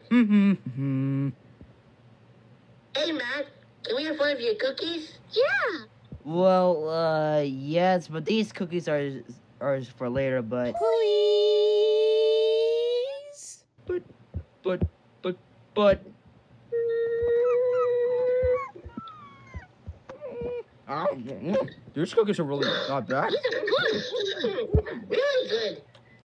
Hey, Matt, can we have one of your cookies? Yeah. Well, yes, but these cookies are for later, but... Please? But... These cookies are really not bad. Really good.